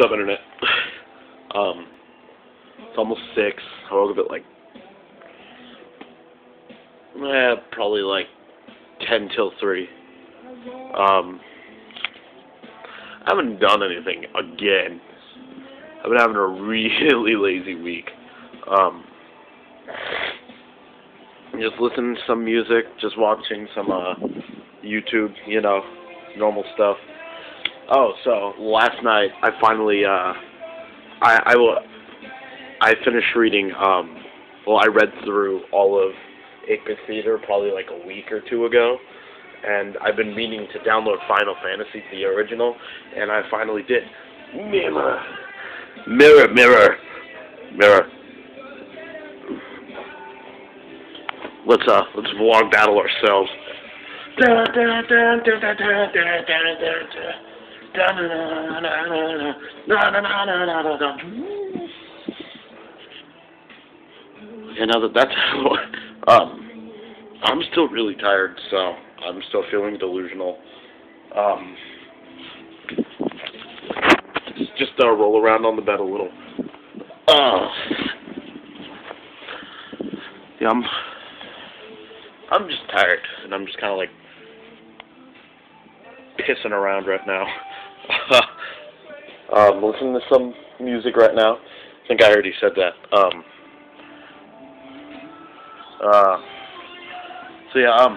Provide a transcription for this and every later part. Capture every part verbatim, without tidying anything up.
What's up, Internet? Um, it's almost six. I woke up at like, eh, probably like ten till three. Um, I haven't done anything again. I've been having a really lazy week. Um, just listening to some music, just watching some uh, YouTube, you know, normal stuff. Oh, so last night I finally, uh, I, I, will, I finished reading, um, well, I read through all of eight bit Theater probably like a week or two ago, and I've been meaning to download Final Fantasy, the original, and I finally did. Mirror, mirror, mirror, mirror. Let's, uh, let's vlog battle ourselves. Da, da, da, da, da, da, da, da, da. Da, na, na, na, na, na, na, na, na, na, na. You know that that's um I'm still really tired, so I'm still feeling delusional. Um just uh, roll around on the bed a little. Uh yeah, I'm I'm just tired, and I'm just kind of like pissing around right now. um, listening to some music right now. I think I already said that. Um, uh, so yeah, um,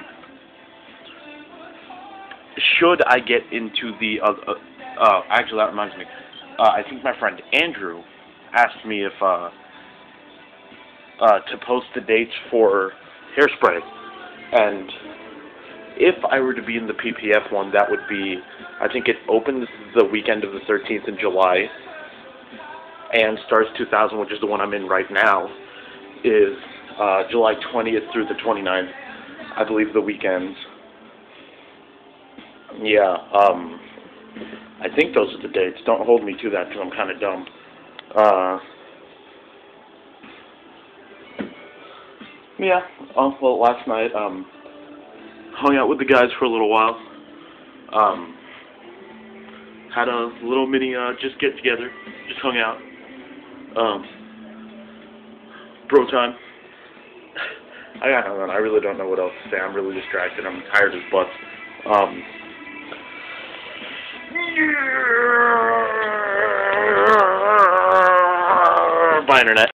should I get into the, uh, uh, uh actually that reminds me, uh, I think my friend Andrew asked me if, uh, uh, to post the dates for Hairspray, and if I were to be in the P P F one, that would be, I think it opens the weekend of the thirteenth in July, and Stars two thousand, which is the one I'm in right now, is uh, July twentieth through the twenty-ninth, I believe the weekends. Yeah, um, I think those are the dates. Don't hold me to that because I'm kind of dumb. Uh, yeah, oh, well, last night, um, hung out with the guys for a little while. Um, had a little mini, uh, just get together. Just hung out. Um, bro time. I got nothing. I really don't know what else to say. I'm really distracted. I'm tired as butts. Um, bye, Internet.